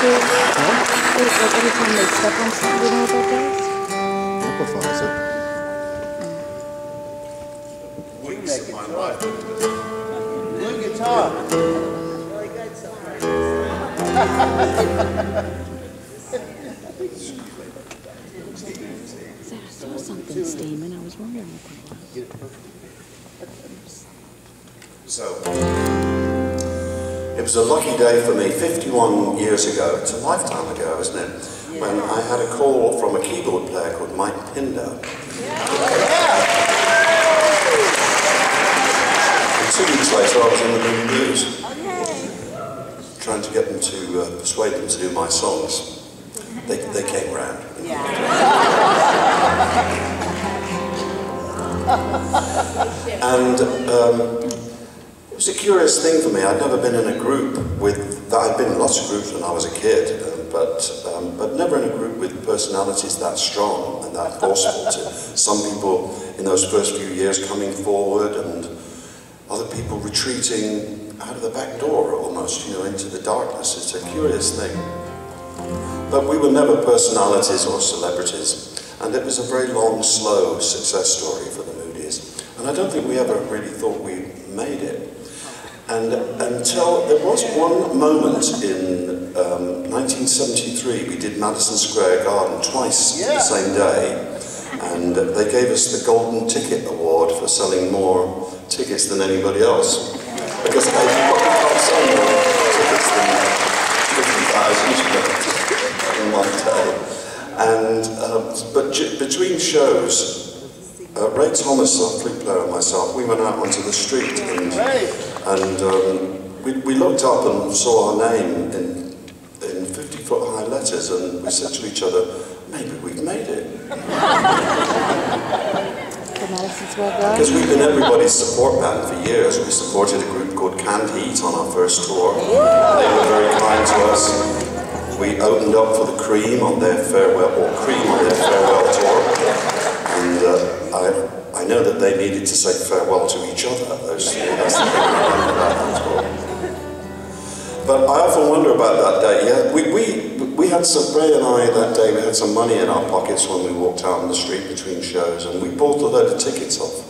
every time they step on something, do you know what that does? Amplifies it. Weeks of my life. Good guitar. Really good so far. I saw something steaming. I was wondering what that was. So, it was a lucky day for me 51 years ago. It's a lifetime ago, isn't it? Yeah. When I had a call from a keyboard player called Mike Pinder. And 2 weeks later, I was in the Moody Blues. Trying to get them to persuade them to do my songs. They came round. And it was a curious thing for me. I'd never been in a group I'd been in lots of groups when I was a kid, but never in a group with personalities that strong and that forceful. To some people in those first few years coming forward, and other people retreating out of the back door almost, into the darkness. It's a curious thing. But we were never personalities or celebrities, and it was a very long, slow success story for the Moody's. And I don't think we ever really thought we made it. And until there was one moment in 1973, we did Madison Square Garden twice the same day, and they gave us the Golden Ticket Award for selling more tickets than anybody else. Because they got selling more tickets than 50,000 in one day. And but between shows, Ray Thomas, our flute player, and myself, we went out onto the street, and we looked up and saw our name in 50-foot high letters, and we said to each other, maybe we've made it. Because we've been everybody's support band for years. We supported a group called Canned Heat on our first tour. They were very kind to us. We opened up for the Cream on their farewell tour. And I know that they needed to say farewell to each other. That's the thing I remember about that tour. But I often wonder about that day. Yeah, we had some, Ray and I that day, we had some money in our pockets when we walked out on the street between shows, and we bought a load of tickets off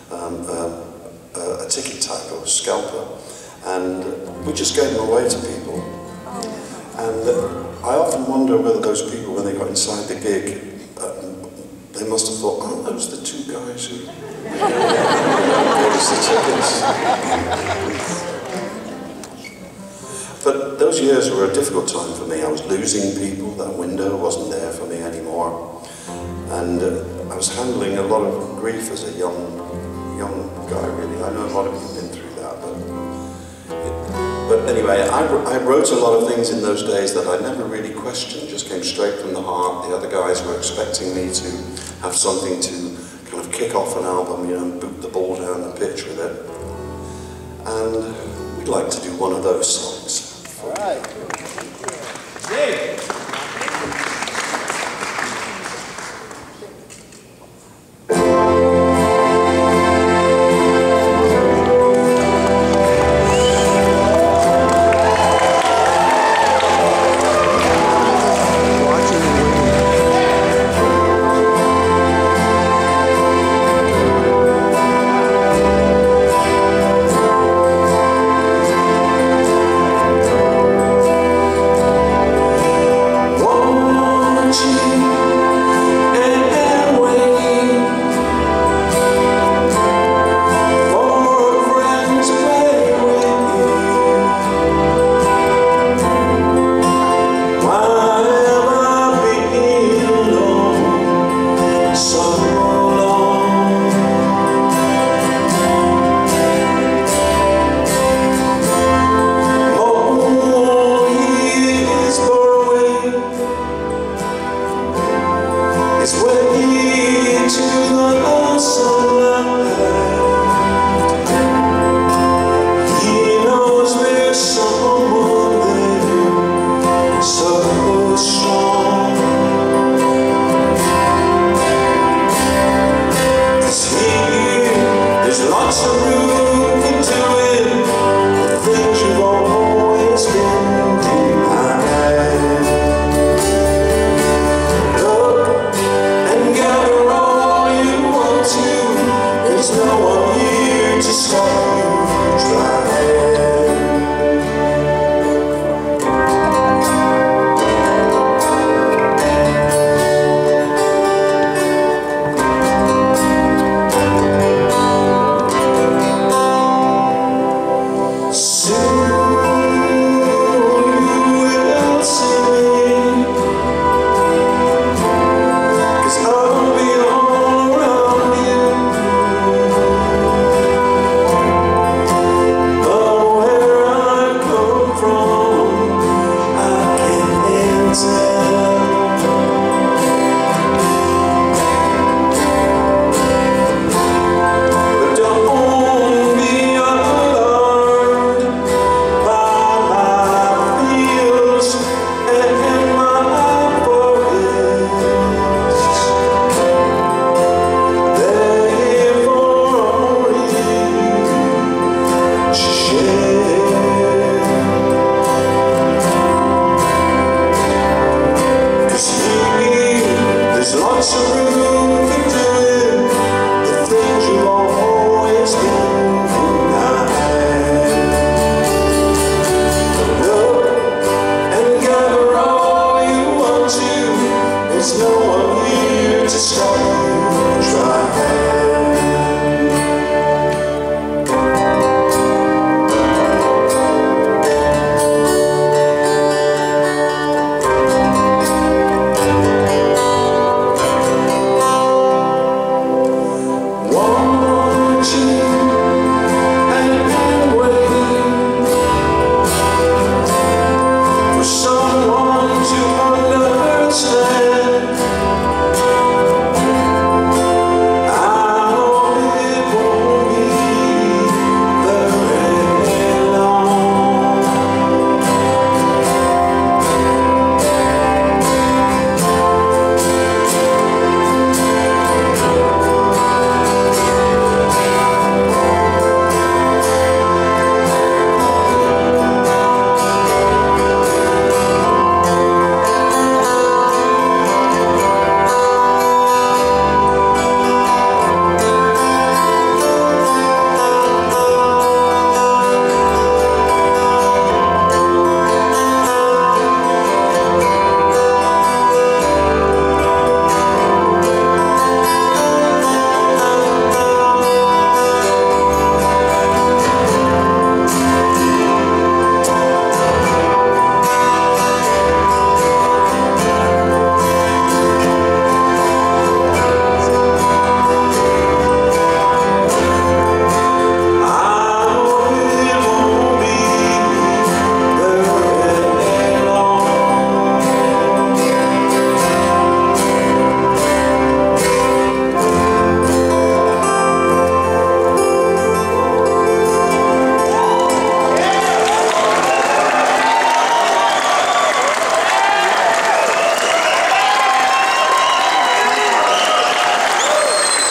a ticket tag or a scalper, and we just gave them away to people. And I often wonder whether those people, when they got inside the gig, they must have thought, oh, those are the two guys who gave us the tickets. But those years were a difficult time for me. I was losing people. That window wasn't there for me anymore. And I was handling a lot of grief as a young guy, really. I know a lot of you have been through that. But anyway, I wrote a lot of things in those days that I never really questioned, just came straight from the heart. The other guys were expecting me to have something to kind of kick off an album, and boot the ball down the pitch with it. And we'd like to do one of those songs. All right.